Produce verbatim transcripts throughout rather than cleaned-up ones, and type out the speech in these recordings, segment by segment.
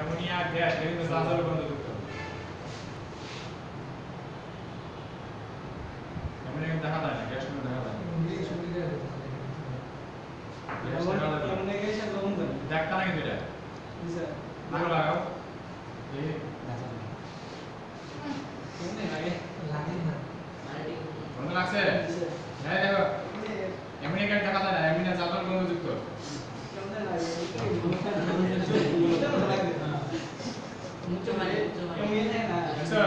ammonia gas কিন্তু জাজাল বন্ধযুক্ত ammonia দেখা যায় না গ্যাস কিন্তু দেখা যায় অ্যামোনিয়া গ্যাস আর লবণ দেন দেখতা না কিন্তু এটা স্যার নাও লাগাও এই দেখা যায় কোনে লাগে লাগে না কোন লাগছে হ্যাঁ দেখো অ্যামোনিয়া গ্যাস দেখা যায় না অ্যামোনিয়া জাজাল বন্ধযুক্ত কোনে লাগে মুচো লাগে অ্যামোনিয়া না আচ্ছা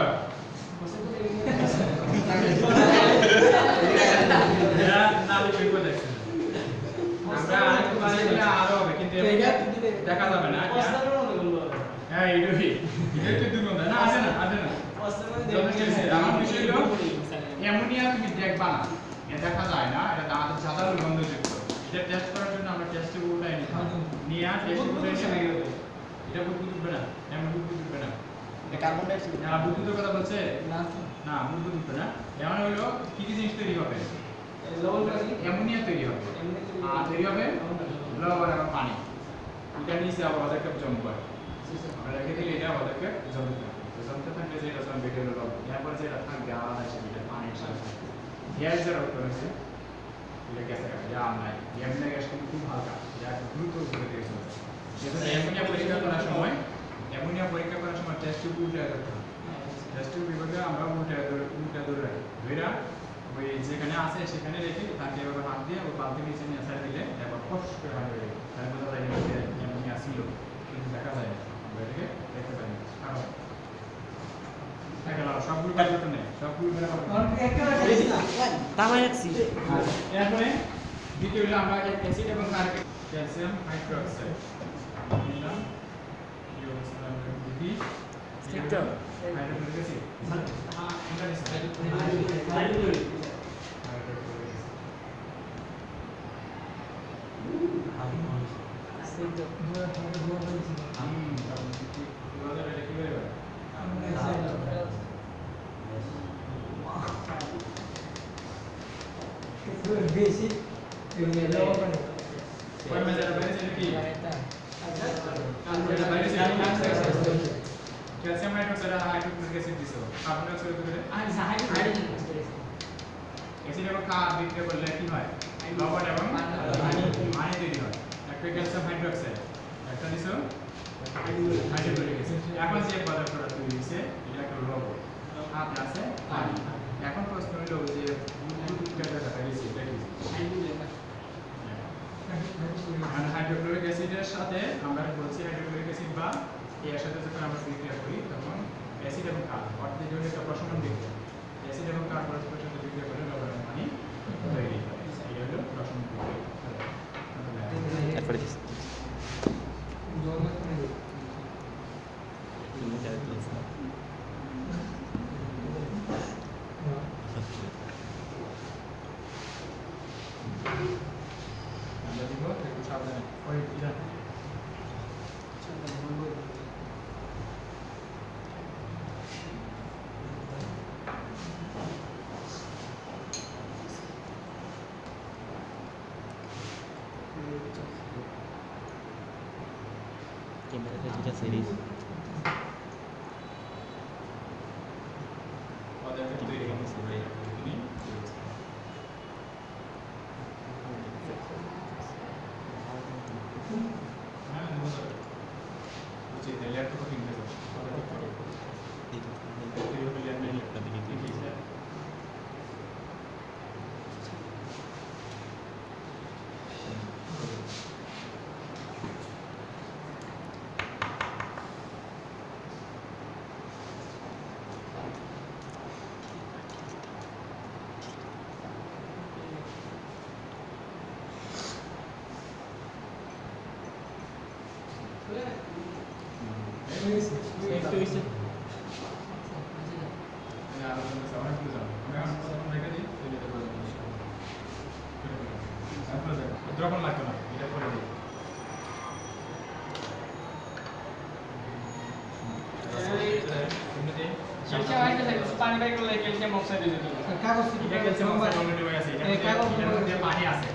এটা নাম লিখে দেখছেন আমরা আরেকটু বানাইলে আরো হবে কিন্তু দেখা যাবে না অস্ত্রের মতো গন্ধ হ্যাঁ এইটাই এটা তো দুর্গন্ধ না আছে না আছে না অস্ত্রের আমার বিষয় হলো অ্যামোনিয়া তুমি দেখবা না এটা দেখা যায় না এটা দাঁত সাধারণ গন্ধযুক্ত এটা টেস্ট করার জন্য আমরা টেস্ট টিউবটা এনে নিয়ে টেস্ট টিউবটা এনে এটা বুদবুদ উঠবে না এমন বুদবুদ উঠবে না এটা কার্বন ডাই অক্সাইড না বুদবুদের কথা বলছে না না বুদবুদ উঠবে না এমন হলো কি কি জিনিস তৈরি হবে লবণ অ্যামোনিয়া তৈরি হবে আর তৈরি হবে লবণ এবং পানি এটা নিচে আবার পদক্ষেপ জমবে আমরা রেখে দিলে এটা পদক্ষেপ জমবে তো জমতে থাকলে যে এটা জমবে এটা হলো এরপর যে এটা থাকবে আলাদা হিসেবে এটা পানির সাথে গ্যাস যারা করেছে এটা গ্যাসে কাটে যা আমরা অ্যামোনিয়া গ্যাস কিন্তু খুব হালকা যা দ্রুত উপরে দিয়ে চলে যেটা অ্যামোনিয়া পরীক্ষা করার সময় অ্যামোনিয়া পরীক্ষা করার সময় টেস্ট টিউব উল্টে রাখতে হবে টেস্ট টিউব বিভাগে আমরা উল্টে উল্টে ধরে রাখি ধরে ওই যেখানে আছে সেখানে রেখে তাকে এভাবে হাত দিয়ে ওই বালতি নিচে নিয়ে ছেড়ে দিলে একবার ফস করে হাত হয়ে যাবে তার মধ্যে যায় যে অ্যামোনিয়া ছিল কিন্তু দেখা যায় না আমরা এটাকে দেখতে পাই না কারণ একেবারে সবগুলো কাজ করতে নেই সবগুলো মেরে তামাই রাখছি এরপরে দ্বিতীয় হলো আমরা অ্যাসিড এবং কার্বন ক্যালসিয়াম হাইড্রোক্সাইড নিলাম ইউসালাম দিদি স্টিকটা হাইড্রোক্লোরিক অ্যাসিড হ্যাঁ এটা হাইড্রোক্লোরিক স্টিকটা হুম দুটো এটা কি করে বেশি ওই মেজার বাইরে কি এটা বাইরে ক্যালসিয়াম হাইড্রোক্সাইড আর হাইড্রোক্লোরিক অ্যাসিড দিছো কার্বন ডাই অক্সাইড করে আর হাইড্রোজেন অ্যাসিড এবং কার্বন বিক্রিয়া করলে কি হয় লবণ এবং পানি পানি তৈরি হয় একটা ক্যালসিয়াম হাইড্রোক্সাইড একটা দিছো হাইড্রোক্লোরিক অ্যাসিড এখন যে পদার্থটা তৈরি হয়েছে এটা একটা লবণ আর আছে পানি এখন প্রশ্ন হলো যে বুদবুদটা দেখা গেছে এটা কি হাইড্রোজেন হাইড্রোক্লোরিক অ্যাসিডের সাথে আমরা বলছি হাইড্রোক্লোরিক অ্যাসিড বা এর সাথে যখন আমরা বিক্রিয়া করি তখন অ্যাসিড এবং কার্বন অর্থাৎ এটা হলো একটা প্রশমন বিক্রিয়া অ্যাসিড এবং কার্বন পরস্পরের সাথে বিক্রিয়া করে লবণ এবং পানি তৈরি হয় এটা হলো প্রশমন বিক্রিয়া তারপরে আমরা দিব একটু সাবধানে পরে দিলাম ক্যামেরাটা যেটা সিরিজ পদার্থ তৈরি হয়েছে ভাই তিনি হ্যাঁ বুঝতে বুঝি লেয়ার তো কঠিন হয়ে যাবে পদার্থ তৈরি হবে লেয়ার মেইন একটা দিকে ঠিক আছে একটু হইছে না আর কোনো সময় কি জানো আমি প্রথম রেখে দিই এই যেটা বলে দিই তারপরে দ্রবণ লাগবে না এটা করে দিই ক্যালসিয়াম হাইড্রোক্সাইড পানি বাই করলে ক্যালসিয়াম অক্সাইড হয়ে যাবে কাগজ থেকে ক্যালসিয়াম অক্সাইড অলরেডি হয়ে আছে এটার মধ্যে পানি আছে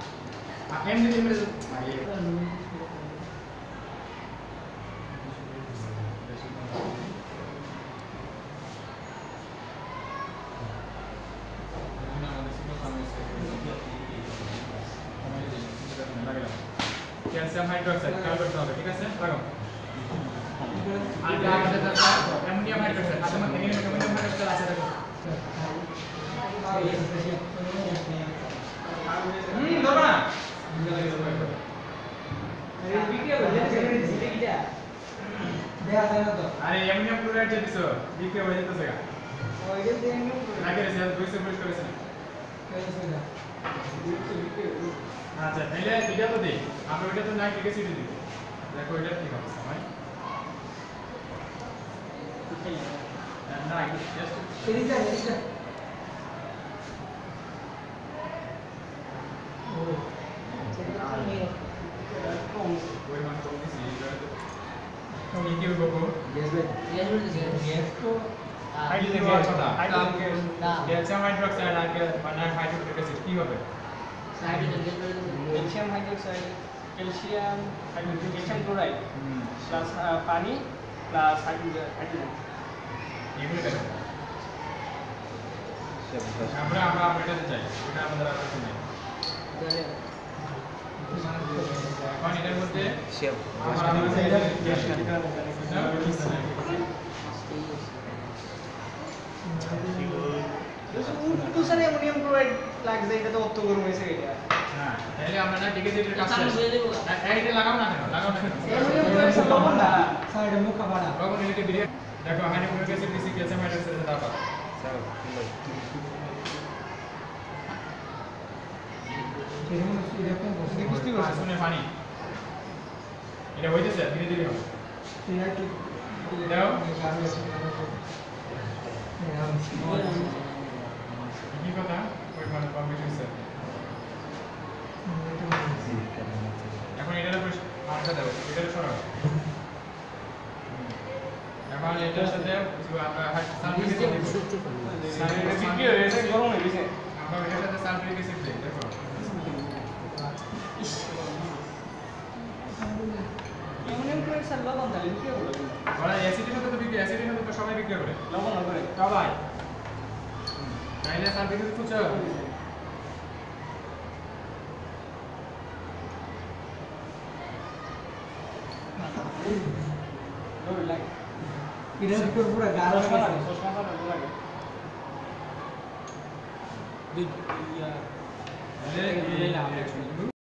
আর এমনি এমনি ক্যালসিয়াম হাইড্রোক্সাইড খেয়াল করতে হবে ঠিক আছে লাগাও আর কি আমাদের দরকার অ্যামোনিয়াম হাইড্রোক্সাইড আছে মানে এখানে অ্যামোনিয়াম হাইড্রোক্সাইড আছে দেখো হুম ধরো না আরে বিক্রিয়া হয়ে যাচ্ছে এটা দেখা যায় না তো আরে অ্যামোনিয়াম ক্লোরাইড যে দিছো বিক্রিয়া হয়ে যাচ্ছে গা ওইটা দিয়ে অ্যামোনিয়াম ক্লোরাইড আগে সে দুইশো পরিষ্কার করেছে না আচ্ছা তাহলে এটা তো দেই আমরা ওইটা তো না ঠিক আছে দিব দেখো এটা কি হবে সময় না জাস্ট এই যা এই যা ও সেটা তো নেই কম ওই মান কম দিছি এটা তো কি কি বলবো গ্যাস গ্যাস বলতেছি গ্যাস তো হাইড্রোজেন গ্যাস কথা হাইড্রোজেন গ্যাস ক্যালসিয়াম হাইড্রোক্সাইড আর বানার হাইড্রোক্লোরিক অ্যাসিড কি হবে hydrogen gas calcium hydroxide calcium hydrogen calcium chloride plus পানি প্লাস হাইড্রোজেন হাইড্রোজেন এগুলো কেন আমরা আমরা আমরা এটা চাই এটা আমাদের আর কিছু নেই এখন এটার মধ্যে আমরা আমরা এটা গ্যাস তো স্যার অ্যামোনিয়াম ক্লোরাইড লাগছে এটা তো অত গরম হয়েছে এটা হ্যাঁ তাহলে আমরা না ঠিক আছে এটা কাজ এইটা লাগাও না কেন লাগাও না কেন অ্যামোনিয়াম ক্লোরাইড লবণ না সাইডে মুখ কাবাড়া লবণ এটাকে দিয়ে দেখো হাইড্রোক্লোরিক অ্যাসিড দিছি ক্যালসিয়াম হাইড্রোক্সাইড দাও স্যার এরকম এরকম বসে বুঝতে পারছ শুনে পানি এটা হইতেছে ধীরে ধীরে হবে এটা কি দাও কি কথা ওই মানে কম বেশি হচ্ছে এখন এটার উপর মার্কা দাও এটার সরাও এখন এটার সাথে আমরা সালফিউরিক অ্যাসিড দেব সালফিউরিক অ্যাসিড কি হয়েছে গরম হয়ে গেছে আমরা এটার সাথে সালফিউরিক অ্যাসিড দেই দেখো অ্যামোনিয়াম ক্লোরাইড স্যার লবণ তাহলে কি হবে ওরা অ্যাসিডের সাথে তো বিক্রিয়া অ্যাসিডের সাথে তো সবাই বিক্রিয়া করে লবণ করে সবাই তাইলে সালফিউরিক ফুচা লোড লাগে এটা পুরো গাঢ় হয়ে গেছে সসনা করে লাগে দুই ইয়া